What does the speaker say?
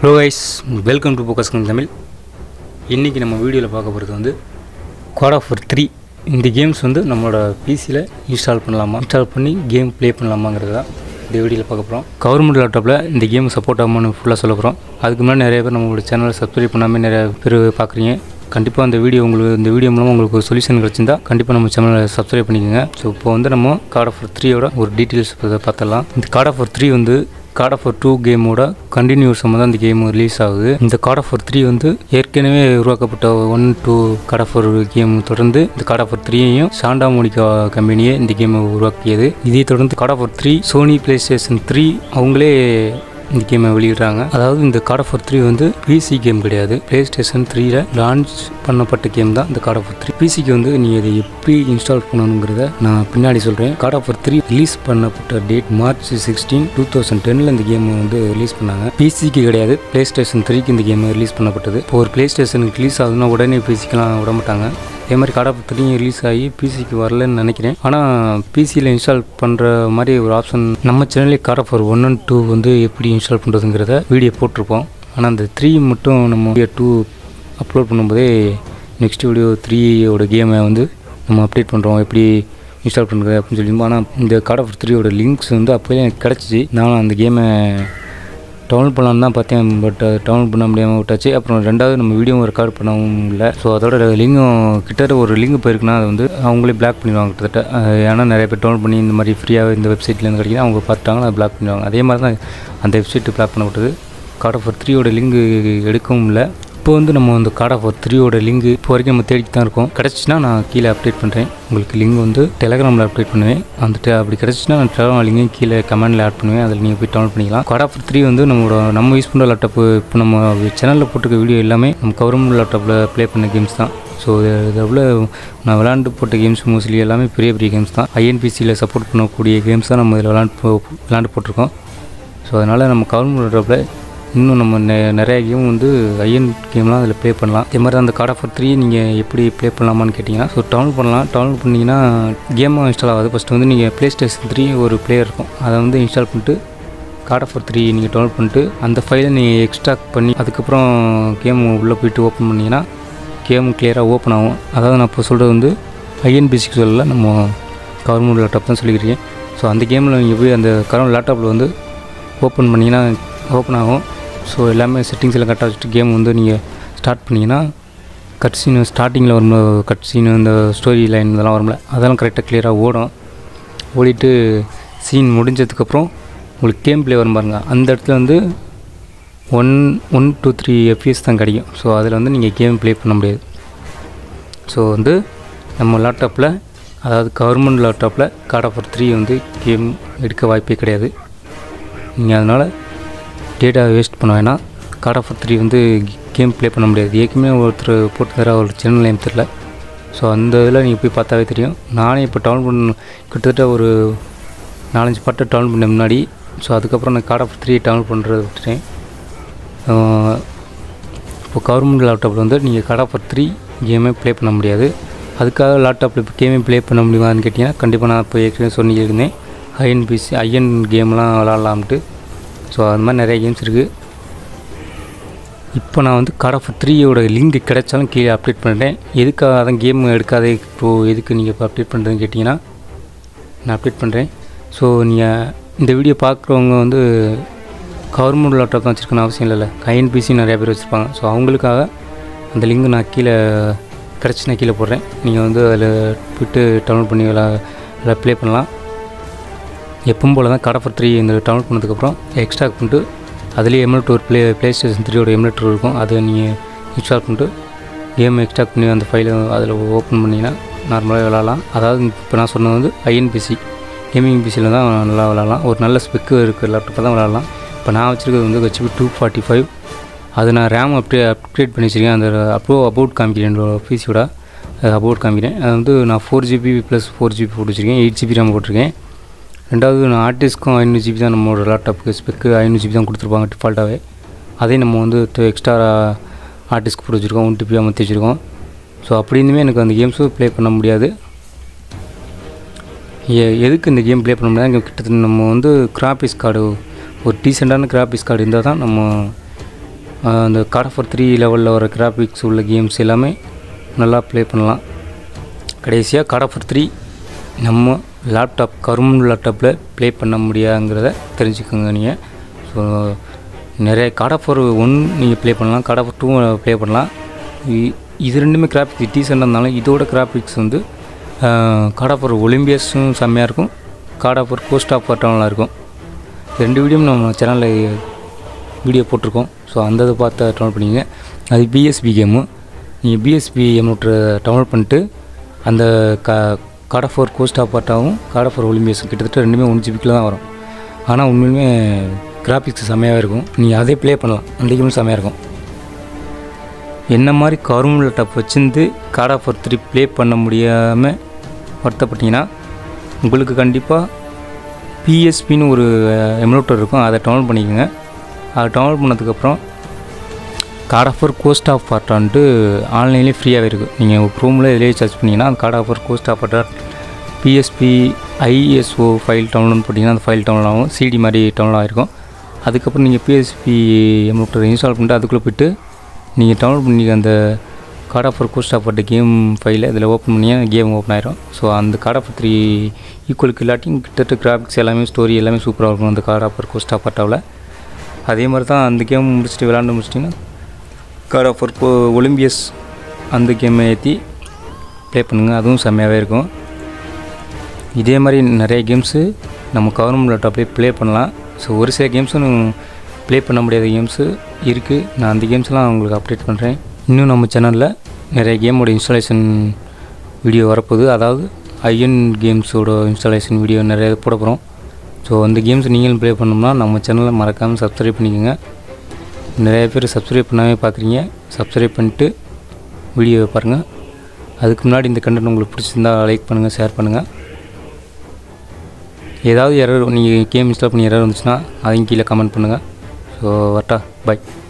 Hello guys, welcome to ppssp Tamil. இன்னைக்கு நம்ம வீடியோல பார்க்க போறது வந்து God of War 3 இந்த கேம்ஸ் வந்து நம்மளோட PCல இன்ஸ்டால் பண்ணலாமா இன்ஸ்டால் பண்ணி கேம் ப்ளே பண்ணலாமாங்கறத இந்த வீடியோல பார்க்க போறோம். கவர்மெண்ட் லேப்டாப்ல இந்த கேம் சப்போர்ட் ஆகுமான்னு ஃபுல்லா சொல்ல போறோம். அதுக்கு முன்னாடி நிறைய பேர் நம்மளோட சேனலை சப்ஸ்கிரைப் பண்ணாம நிறைய பேர் பார்க்கறீங்க. கண்டிப்பா இந்த வீடியோ மூலமா உங்களுக்கு ஒரு சொல்யூஷன் கிடைச்சிருந்தா கண்டிப்பா நம்ம சேனலை சப்ஸ்கிரைப் பண்ணிக்கங்க. சோ இப்போ வந்து நம்ம God of War 3 ஓட ஒரு டீடைல்ஸ் பார்த்தலாம். இந்த God of War 3 வந்து God of War 2 கேமோட கண்டினியூஸாக தான் இந்த கேம் ரிலீஸ் ஆகுது. இந்த God of War 3 வந்து ஏற்கனவே உருவாக்கப்பட்ட 1-2 God of War கேம் தொடர்ந்து இந்த God of War 3யும் சாண்டா மோனிகா கம்பெனியே இந்த கேமை உருவாக்கியது. இதை தொடர்ந்து God of War 3 Sony PlayStation 3 அவங்களே இந்த கேமை வெளியிடுறாங்க. அதாவது இந்த God of War 3 வந்து பிசி கேம் கிடையாது, PlayStation 3ல லான்ச் பண்ணப்பட்ட கேம் தான் இந்த God of War 3. பிசிக்கு வந்து நீங்கள் இதை எப்படி இன்ஸ்டால் பண்ணணுங்கிறத நான் பின்னாடி சொல்கிறேன். God of War 3 ரிலீஸ் பண்ணப்பட்ட டேட் March 16, 2010 இந்த கேம் வந்து ரிலீஸ் பண்ணாங்க. பிசிக்கு கிடையாது, PlayStation 3க்கு இந்த கேம் ரிலீஸ் பண்ணப்பட்டது. இப்போ ஒரு PlayStationக்கு ரிலீஸ் ஆகுதுன்னா உடனே பிசிக்கெலாம் விட மாட்டாங்க. அதே மாதிரி God of War 3 ரிலீஸ் ஆகி பிசிக்கு வரலன்னு நினைக்கிறேன். ஆனால் பிசியில் இன்ஸ்டால் பண்ணுற மாதிரி ஒரு ஆப்ஷன் நம்ம சேனல்லே God of War 1 and 2 வந்து எப்படி இன்ஸ்டால் பண்ணுறதுங்கிறத வீடியோ போட்டிருப்போம். ஆனால் அந்த 3 மட்டும் நம்ம வீடியோ 2 அப்லோட் பண்ணும்போதே நெக்ஸ்ட் வீடியோ 3யோட கேமை வந்து நம்ம அப்டேட் பண்ணுறோம் எப்படி இன்ஸ்டால் பண்ணுறது அப்படின்னு சொல்லியிருந்தோம். ஆனால் இந்த God of War 3யோட லிங்க்ஸ் வந்து அப்போயே எனக்கு கிடச்சிச்சு. நான் அந்த கேமை டவுன்லோட் பண்ணலான்னு தான் பார்த்தேன், பட் டவுன்லோட் பண்ண முடியாமல் விட்டாச்சு. அப்புறம் ரெண்டாவது நம்ம வீடியோவும் ரெக்கார்ட் பண்ணவும் இல்லை. ஸோ அதோட லிங்கும் கிட்டத்தட்ட ஒரு லிங்க் போயிருக்குன்னா அது வந்து அவங்களே பிளாக் பண்ணிடுவாங்க கிட்டத்தட்ட. ஏன்னா நிறைய பேர் டவுன்லோட் பண்ணி இந்த மாதிரி ஃப்ரீயாக இந்த வெப்சைட்லேருந்து கிடைக்கிது அவங்க பார்த்துட்டாங்கன்னா அதை பிளாக் பண்ணிடுவாங்க. அதே மாதிரி தான் அந்த வெப்சைட்டு பிளாக் பண்ணப்பட்டது. God of War 3யோட லிங்க் எடுக்கவும் இல்லை. இப்போ வந்து நம்ம அந்த God of War 3யோட லிங்க் இப்போ வரைக்கும் நம்ம தேடிட்டு தான் இருக்கோம். கிடச்சின்னா நான் கீழே அப்டேட் பண்ணுறேன். உங்களுக்கு லிங்க் வந்து டெலகிராமில் அப்டேட் பண்ணுவேன். அந்த அப்படி கிடச்சின்னா நான் டெலகிராம் லிங்கையும் கீழே கமெண்டில் ஆட் பண்ணுவேன். அதில் நீங்கள் போய் டவுன்லோட் பண்ணிக்கலாம். God of War 3 வந்து நம்ம யூஸ் பண்ணுற லேப்டாப்பு இப்போ நம்ம சேனலில் போட்டிருக்க வீடியோ எல்லாமே நம்ம கவர்மெண்ட் லேப்டாப்பில் ப்ளே பண்ண கேம்ஸ் தான். ஸோ இது எவ்வளோ நான் விளாண்டு போட்ட கேம்ஸ் மோஸ்ட்லி எல்லாமே பெரிய கேம்ஸ் தான். INPCயில் சப்போர்ட் பண்ணக்கூடிய கேம்ஸ் தான் நம்ம இதில் விளாண்டு போட்டிருக்கோம். ஸோ அதனால் நம்ம கவர்மெண்ட் லேப்டாப்பில் இன்னும் நம்ம நிறைய கேம் வந்து ஐஎன் கேம்லாம் அதில் ப்ளே பண்ணலாம். அதே மாதிரி அந்த God of War 3 நீங்கள் எப்படி ப்ளே பண்ணலாமான்னு கேட்டிங்கன்னா ஸோ டவுன்லோட் பண்ணலாம். டவுன்லோட் பண்ணிங்கன்னா கேமும் இன்ஸ்டால் ஆகாது. ஃபஸ்ட்டு வந்து நீங்கள் PlayStation 3 ஒரு பிளேயர் இருக்கும், அதை வந்து இன்ஸ்டால் பண்ணிட்டு God of War 3 நீங்கள் டவுன்லோட் பண்ணிட்டு அந்த ஃபைலை நீங்கள் எக்ஸ்ட்ராக்ட் பண்ணி அதுக்கப்புறம் கேம் உள்ளே போய்ட்டு ஓப்பன் பண்ணிங்கன்னா கேம் கிளியராக ஓப்பன் ஆகும். அதாவது நான் இப்போ சொல்கிறது வந்து INPCக்கு சொல்லலை, நம்ம கவர்மெண்ட் லேப்டாப் தான் சொல்லிக்கிறேன். ஸோ அந்த கேமில் நீங்கள் போய் அந்த கவர்மெண்ட் லேப்டாப்பில் வந்து ஓப்பன் பண்ணிங்கன்னா ஓப்பன் ஆகும். ஸோ எல்லாமே செட்டிங்ஸ் எல்லாம் கரெக்டாக வச்சுட்டு கேம் வந்து நீங்கள் ஸ்டார்ட் பண்ணிங்கன்னா கட்சீனு ஸ்டார்டிங்கில் வரும், கட்சீனு இந்த ஸ்டோரி லைன் இதெல்லாம் வரும்ல, அதெல்லாம் கரெக்டாக கிளியராக ஓடும். ஓடிட்டு சீன் முடிஞ்சதுக்கப்புறம் உங்களுக்கு கேம் ப்ளே வரும் பாருங்க, அந்த இடத்துல வந்து 1 to 3 FPS தான் கிடைக்கும். ஸோ அதில் வந்து நீங்கள் கேம் ப்ளே பண்ண முடியாது. ஸோ வந்து நம்ம லேப்டாப்பில் அதாவது கவர்மெண்ட் லேப்டாப்பில் God of War 3 வந்து கேம் எடுக்க வாய்ப்பே கிடையாது. நீங்கள் அதனால் டேட்டா வேஸ்ட் பண்ண வேணாம். God of War 3 வந்து கேம் ப்ளே பண்ண முடியாது. ஏற்கனவே ஒருத்தர் போட்டு தர ஒரு சேனல் நேம் தெரில. ஸோ அந்த இதில் நீங்கள் போய் பார்த்தாவே தெரியும். நானே இப்போ டவுன்லோட் பண்ண கிட்டத்தட்ட ஒரு 4-5 பாட்டு டவுன்லோட் பண்ண முன்னாடி. ஸோ அதுக்கப்புறம் நான் God of War 3 டவுன்லோட் பண்ணுறது விட்டுட்டேன். இப்போ கவர்மெண்ட் லேப்டாப்பில் வந்து நீங்கள் God of War 3 கேமே ப்ளே பண்ண முடியாது. அதுக்காக லேப்டாப்பில் இப்போ கேமே ப்ளே பண்ண முடியுமான்னு கேட்டிங்கன்னா கண்டிப்பாக நான் இப்போ ஏற்கனவே சொல்லியிருந்தேன் ஐஎன் கேம்லாம் விளாட்லாம்ட்டு. ஸோ அது மாதிரி நிறைய கேம்ஸ் இருக்குது. இப்போ நான் வந்து God of War 3யோட லிங்க் கிடைச்சாலும் கீழே அப்டேட் பண்ணிட்டேன். எதுக்காக அதான் கேம் எடுக்காதே இப்போ எதுக்கு நீங்கள் இப்போ அப்டேட் பண்ணுறதுன்னு கேட்டிங்கன்னா நான் அப்டேட் பண்ணுறேன். ஸோ நீங்கள் இந்த வீடியோ பார்க்குறவங்க வந்து கவர்மெண்ட் லேப்டாப் தான் வச்சுருக்கணும் அவசியம் இல்லைல்ல, INPC நிறையா பேர் வச்சுருப்பாங்க. ஸோ அவங்களுக்காக அந்த லிங்க் நான் கிடச்சி நான் கீழே போடுறேன். நீங்கள் வந்து அதில் போய்ட்டு டவுன்லோட் பண்ணி எல்லாம் ப்ளே பண்ணலாம். எப்பவும் போல் தான் God of War 3 இந்த டவுன்லோட் பண்ணதுக்கப்புறம் எக்ஸ்ட்ராக்ட் பண்ணிட்டு அதுலேயே எமுலேட்டர் PlayStation 3யோட எமுலேட்டர் இருக்கும், அதை நீங்கள் இன்ஸ்டால் பண்ணிட்டு கேம் எக்ஸ்ட்ராக்ட் பண்ணி அந்த ஃபைலை அதில் ஓப்பன் பண்ணிங்கன்னா நார்மலாக விளாட்லாம். அதாவது இப்போ நான் சொன்னது வந்து INPC கேமிங் பிசியில் தான் நல்லா விளாட்லாம். ஒரு நல்ல ஸ்பெக்கு இருக்கிற லேப்டாப்பில் தான் விளாட்லாம். இப்போ நான் வச்சுருக்கிறது வந்து HP 245. அது நான் ரேம் அப்கிரேட் பண்ணி வச்சுருக்கேன். அந்த அபவுட் காமிக்கிறேன் பிசியோட அபவுட் காமிக்கிறேன். அது வந்து நான் 4GB + 4GB போட்டு வச்சுருக்கேன், 8GB ரேம் போட்டிருக்கேன். ரெண்டாவது நான் ஹார்ட் டிஸ்க்கும் 500GB தான் நம்மளோட லேப்டாப்புக்கு ஸ்பெக்கு 500GB தான் கொடுத்துருப்பாங்க டிஃபால்ட்டாகவே. அதே நம்ம வந்து எக்ஸ்ட்ரா ஹார்ட் டிஸ்க் போட்டு வச்சுருக்கோம், 1 TB மாற்றி வச்சுருக்கோம். ஸோ அப்படி இருந்துமே எனக்கு அந்த கேம்ஸும் ப்ளே பண்ண முடியாது. எதுக்கு இந்த கேம் ப்ளே பண்ண முடியாது, கிட்டத்தட்ட நம்ம வந்து கிராஃபிக்ஸ் கார்டு ஒரு டீசெண்டான கிராஃபிக்ஸ் கார்டு இருந்தால் தான் நம்ம அந்த காட் ஆஃப் வார் 3 லெவலில் வர கிராஃபிக்ஸ் உள்ள கேம்ஸ் எல்லாமே நல்லா ப்ளே பண்ணலாம். கடைசியாக காட் ஆஃப் வார் 3 நம்ம கரும்பு லேப்டாப்பில் ப்ளே பண்ண முடியாதுங்கிறத தெரிஞ்சுக்கோங்க நீங்கள். ஸோ நிறைய காட் ஆஃப் வார் 1 நீங்கள் ப்ளே பண்ணலாம், காட் ஆஃப் வார் 2 ப்ளே பண்ணலாம். இது ரெண்டுமே கிராஃபிக்ஸ் டீசெண்டாக இருந்தாலும் இதோட கிராஃபிக்ஸ் வந்து காட் ஆஃப் வார் ஒலிம்பியஸும் செம்மையாக இருக்கும், god of war ghost of war டவுனில் இருக்கும். 2 வீடியோவும் நம்ம சேனலில் வீடியோ போட்டிருக்கோம். ஸோ அந்த இதை பார்த்து டவுன்லோட் பண்ணிங்க. அது பிஎஸ்பி கேமு. நீங்கள் பிஎஸ்பி எம்னோட டவுன்லோட் பண்ணிட்டு அந்த god of war ghost of வார்ட்டாகவும் காட் ஆஃப் வார் ஒலிம்பியஸும் கிட்டத்தட்ட ரெண்டுமே 1 GB தான் வரும். ஆனால் உண்மையிலுமே கிராஃபிக்ஸ் செம்மையாக இருக்கும். நீங்கள் அதே ப்ளே பண்ணலாம், அந்த கேமும் செம்மையாக இருக்கும். என்ன மாதிரி கரும்பு லேப்டாப் வச்சுருந்து காட் ஆஃப் வார் 3 ப்ளே பண்ண முடியாமல் வருத்தப்பட்டீங்கன்னா உங்களுக்கு கண்டிப்பாக பிஎஸ்பின்னு ஒரு எமுலேட்டர் இருக்கும், அதை டவுன்லோட் பண்ணிக்கோங்க. அதை டவுன்லோட் பண்ணதுக்கப்புறம் god of war ghost of வார்ட்டான்ட்டு ஆன்லைன்லேயே ஃப்ரீயாகவே இருக்குது. நீங்கள் க்ரோமில் இதிலேயே சர்ச் பண்ணிங்கன்னா அந்த god of war ghost of வார்ட்டார் பிஎஸ்பி ஐஎஸ்ஓ ஃபைல் டவுன்லோட் பண்ணிங்கன்னா அந்த ஃபைல் டவுன்லோட் ஆகும், சிடி மாதிரி டவுன்லோட் ஆகிருக்கும். அதுக்கப்புறம் நீங்கள் பிஎஸ்பி எமுலேட்டர் இன்ஸ்டால் பண்ணிட்டு அதுக்குள்ளே போய்ட்டு நீங்கள் டவுன்லோட் பண்ணி அந்த god of war ghost of வார்ட் கேம் ஃபைலை இதில் ஓப்பன் பண்ணிங்கன்னா கேம் ஓப்பன் ஆயிரும். ஸோ அந்த காட் ஆஃப் வார் 3 ஈக்குவலுக்கு இல்லாட்டியும் கிட்டத்தட்ட கிராஃபிக்ஸ் எல்லாமே ஸ்டோரி எல்லாமே சூப்பராக இருக்கும் அந்த god of war ghost of வார்ட்டாவில். அதே மாதிரி தான் அந்த கேம் விளாண்டு முடிச்சிட்டிங்கன்னா காட் ஆஃப் வார் ஒலிம்பியஸ் அந்த கேமை ஏற்றி ப்ளே பண்ணுங்கள், அதுவும் செம்மையாகவே இருக்கும். இதே மாதிரி நிறைய கேம்ஸு நம்ம கவர்மெண்ட் லேப்டாப்லேயே ப்ளே பண்ணலாம். ஸோ ஒரு சில கேம்ஸும் ப்ளே பண்ண முடியாத கேம்ஸு இருக்குது. நான் அந்த கேம்ஸ்லாம் உங்களுக்கு அப்டேட் பண்ணுறேன். இன்னும் நம்ம சேனலில் நிறைய கேமோட இன்ஸ்டாலேஷன் வீடியோ வரப்போகுது. அதாவது ஐஎன் கேம்ஸோட இன்ஸ்டாலேஷன் வீடியோ நிறைய போட போகிறோம். ஸோ அந்த கேம்ஸ் நீங்களும் ப்ளே பண்ணோம்னா நம்ம சேனலை மறக்காமல் சப்ஸ்கிரைப் பண்ணிக்கோங்க. நிறைய பேர் சப்ஸ்கிரைப் பண்ணாமே பார்க்குறீங்க, சப்ஸ்கிரைப் பண்ணிட்டு வீடியோவை பாருங்கள். அதுக்கு முன்னாடி இந்த கண்டென்ட் உங்களுக்கு பிடிச்சிருந்தா லைக் பண்ணுங்கள், ஷேர் பண்ணுங்கள். ஏதாவது எரர் நீங்கள் கேம் இன்ஸ்டால் பண்ணி எரர் வந்துச்சுன்னா அதையும் கீழே கமெண்ட் பண்ணுங்கள். ஸோ வரட்டா, பை.